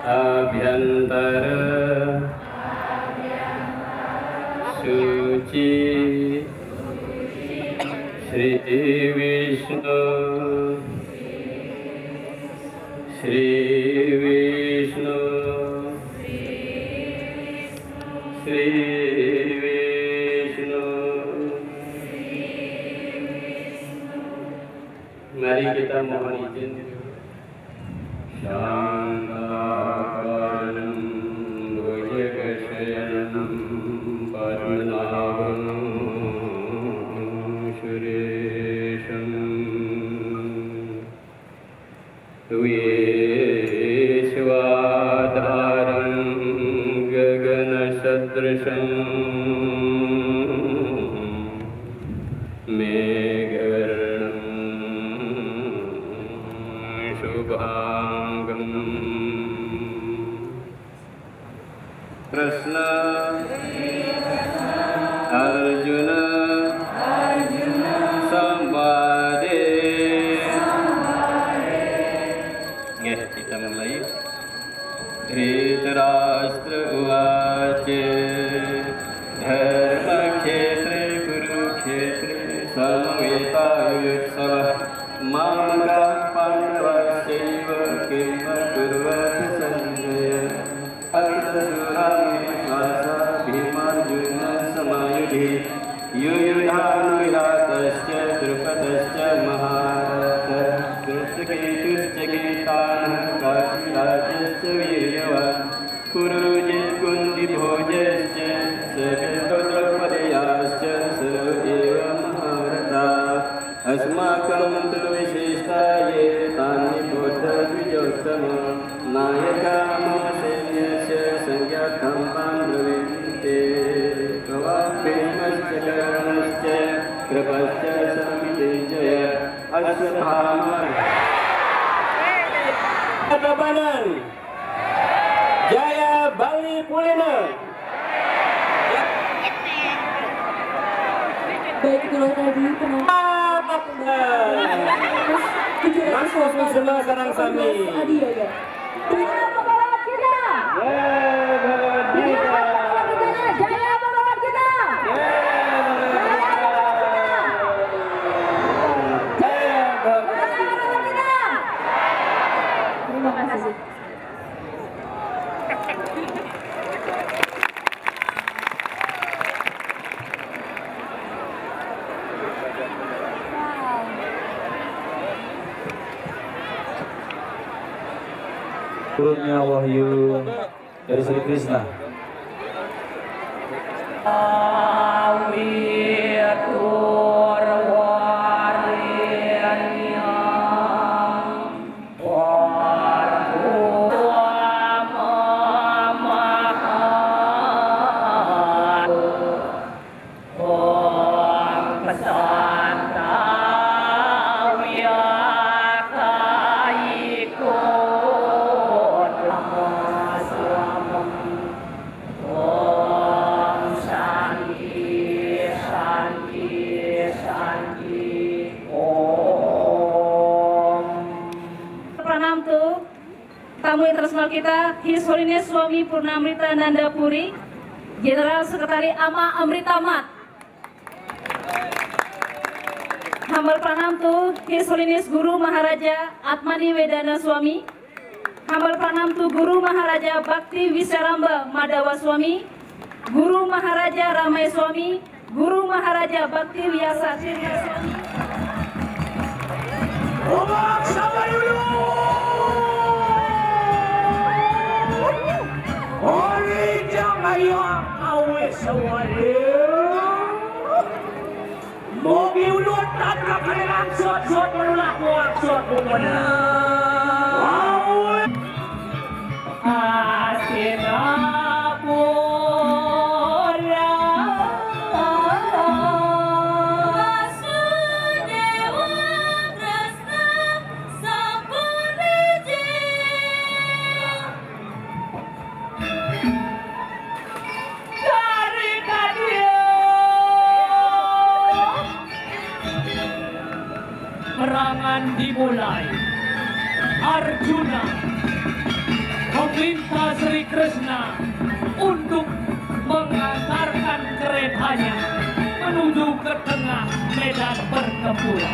abhyantara suci Sri Vishnu Sri Vishnu Sri Vishnu. Mari kita mohon izin. Shantakanam bhujagasayanam padmanabham suresham vishwadharam gaganasadrasham meghavarnam shubhangam. Krishna Arjuna Samvade. Ya, kita mulai. Dhritarashtra uvaca dharma kshetre kurukshetre samvetayutsava mamaka pandavasaiva kimma kurvati sanjaya atasuramirvasa bhimarjuna samayudhi yuyudhanuiratascha drupadascha maharata krishnaketuscha geetanah kasirajascha viryavat kurujit kundi bhojascha savistodrapadayascha sarveva maharata asmakam tu vishishtaye tani buddha dvijottama nayaka mahasenyasya sangyatham pandravinte kavapesmascha karanascha kripascha samitejaya aswathama. Tabanan Jaya Bali Pulena. Baik, itulah tadi Masuk semua sarang sami. Jaya Bhagavad Gita. Jaya Bhagavad Gita. Terima kasih. Turunnya wahyu dari Sri Krishna. Tamu internasional kita, His Holiness Swami Purnamritananda Puri, General Sekretari Amma Amrita Math. Humble pranam to His Holiness Guru Maharaja Atmani Vedana Swami. Humble pranam to Guru Maharaja Bhakti Visaramba Madhawa Swami, Guru Maharaja Ramai Swami, Guru Maharaja Bhakti Vyasa Sirya Swami. Mobil lu tabrak dengan sot-sot menulah kuat sot pokoknya. Perangan dimulai. Arjuna meminta Sri Krishna untuk mengantarkan keretanya menuju ke tengah medan pertempuran.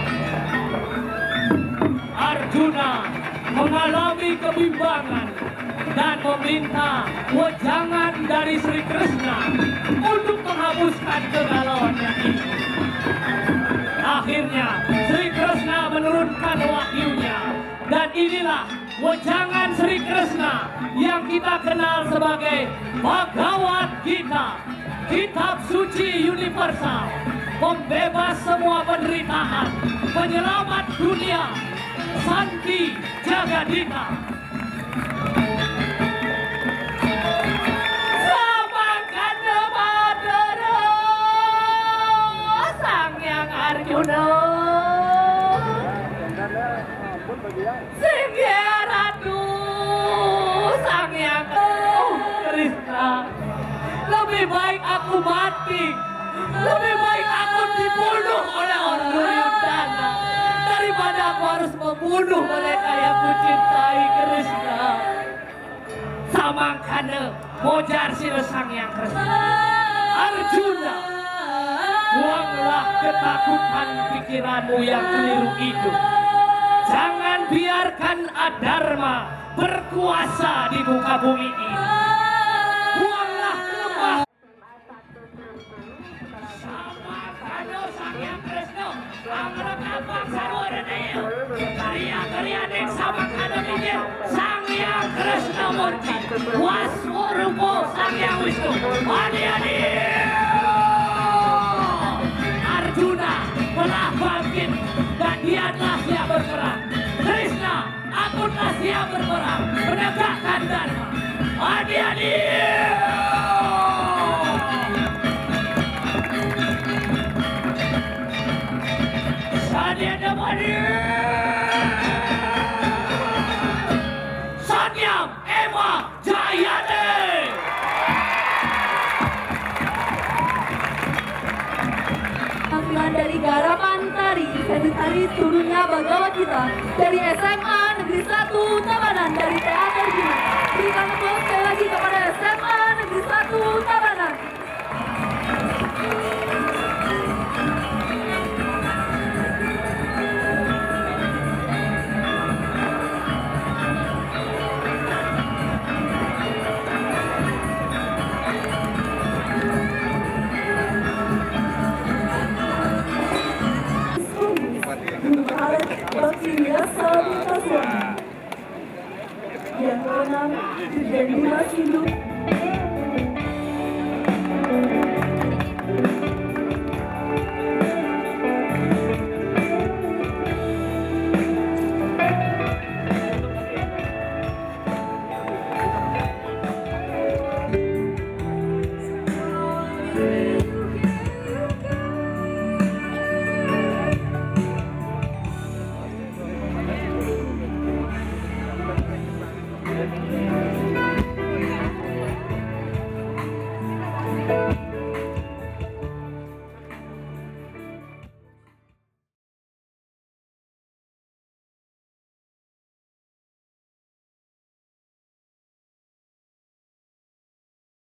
Arjuna mengalami kebimbangan dan meminta wejangan dari Sri Krishna untuk menghapuskan kegalauannya ini. Akhirnya Sri Krishna menurunkan wahyunya, dan inilah wejangan Sri Krishna yang kita kenal sebagai Bhagavad Gita, kitab suci universal, pembebas semua penderitaan, penyelamat dunia, Santi Jagadita. Arjuna Singgeratu sang yang Krishna, lebih baik aku mati, lebih baik aku dibunuh oleh orang Duryodhana daripada aku harus membunuh mereka yang kucintai. Krishna samangkana mojar sira sang yang Krishna. Arjuna, buanglah ketakutan pikiranmu yang keliru itu. Jangan biarkan adharma berkuasa di muka bumi ini. Buanglah lemah. Sama kano sang yang Krishna, anggrek abang sarwadeyo. Karya-karya sama kano mikir sang yang Krishna murti. Waswarupo sang yang Wisnu. Adi-adi. Arjuna telah bangkit dan dialah yang berperang. Krishna, akulah yang berperang menegakkan dharma. Adik-adik, Sadya Bali, Sanyam Emma Jayane. Dari garapan tari, degnitaries turunnya Bhagavad Gita dari SMA Negeri 1 Tabanan dari Teater Geeta. Berikan tepuk sekali lagi kepada SMA Negeri 1 Tabanan. Yang keenam, dan Dimas Hindu.